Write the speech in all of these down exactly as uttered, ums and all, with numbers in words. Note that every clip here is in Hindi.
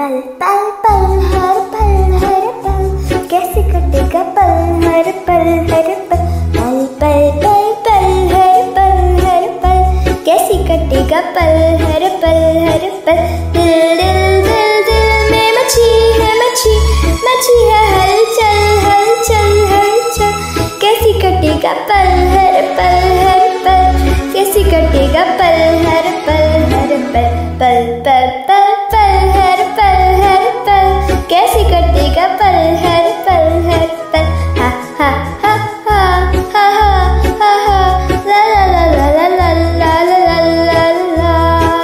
पल पल पल हर पल हर पल कैसे कटेगा पल हर पल हर पल पल पल पल पल हर पल हर पल कैसे कटेगा पल हर पल हर पल। दिल दिल दिल दिल में मची है मची मची है हलचल हलचल हलचल कैसे कटेगा पल हर पल हर पल कैसे कटेगा पल हर पल हर पल पल पल पल पल हर पल हर पल कैसे कटेगा पल हर पल हर पल। हा हा हा हा हा हा हा ला ला ला ला ला ला ला ला ला।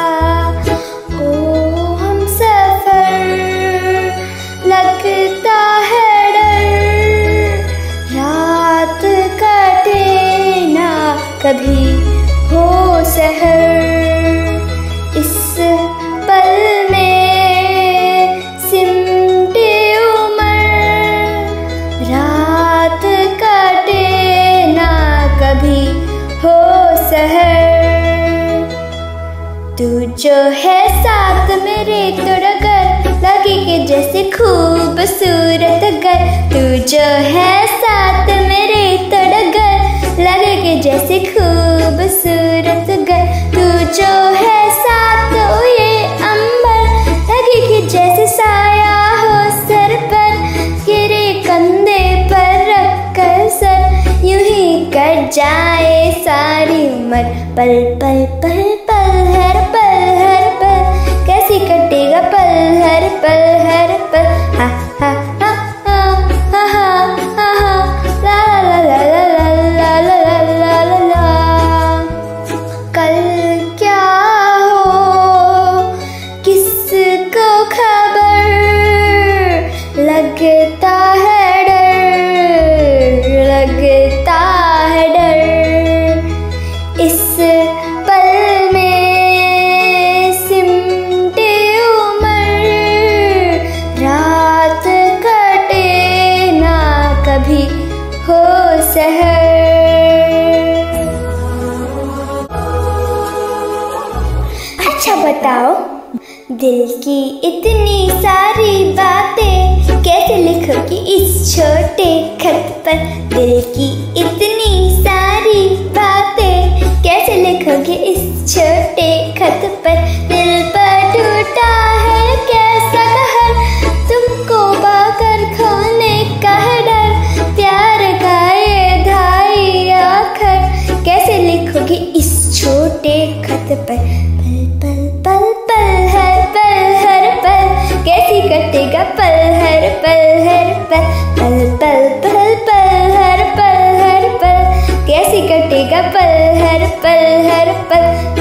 ओ हम सफर लगता है डर रात कटे ना कभी हो सहर इस पल में सिमटे उमर रात कटे ना कभी हो सहर। तू जो है साथ मेरे तो डगर लगे के जैसे खूबसूरत गर तू जो है साथ मेरे तो डगर लगे के जैसे खूबसूरत गर तू जो है साथ ओ ये अंबर लगे कि जैसे साया हो सर पर गिरे कंधे पर रख कर सर यूं ही कट जाए सारी उम्र। पल पल पल पल हर पल हर पल कैसे कटेगा पल हर पल हर पल। हा हा हा हा हा हा हा ला ला ला ला ला ला ला ला ला। कल क्या हो किसको खबर लगता है डर लगता है डर इस पल में सिमटे उमर रात कटे ना कभी हो सहर। अच्छा बताओ दिल की इतनी सारी बातें कैसे लिखोगी इस छोटे खत पर। दिल की इतनी सारी बातें कैसे लिखोगी इस छोटे खत पर। दिल पर टूटा है कैसा कहर तुमको पाकर खोने का है डर प्यार का ये ढाई आखर कैसे लिखोगी इस छोटे खत पर। पल पल पल पल हर पल हर पल कैसे कटेगा पल हर पल हर पल पल पल पल पल हर पल हर पल कैसे कटेगा पल हर पल हर पल।